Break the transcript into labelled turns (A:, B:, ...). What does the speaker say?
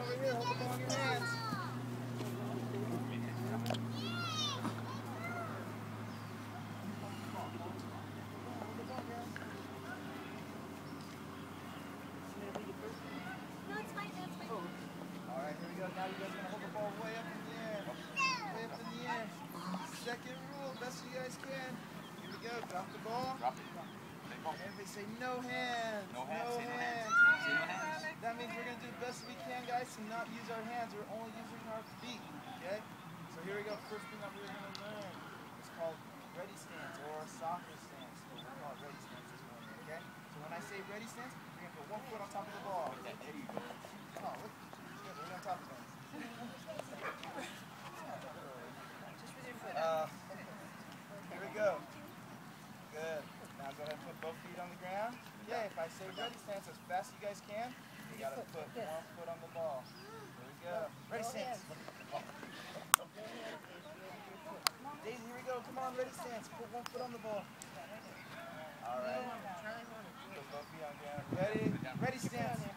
A: over here. Hold the ball in your hands. All right, here we go. Now you guys are going to hold the ball way up in the air. Way up in the air. Second rule, best you guys can. Here we go. Drop the ball.
B: Drop it.
A: Everybody say no hands.
B: No hands.
A: No
B: Say no
A: hands.
B: hands. Say no hands.
A: That means we're going to do the best we can, guys, to not use our hands. We're only using our feet, okay? So here we go. First thing that we're going to learn is called ready stance or soccer stance. We're going to call it ready stance this morning, okay? So when I say ready stance, you're going to put one foot on top of the ball.
B: There you go.
A: Oh, look. Good. We're on top of things. Here we go. Good. Now go ahead and put both feet on the ground. Okay, if I say ready stance as fast as you guys can, you gotta put one foot on the ball. Here we go. Ready stance. Daisy, here we go. Come on, ready stance. Put one foot on the ball. All right. Put both feet on the ground. Ready? Ready stance.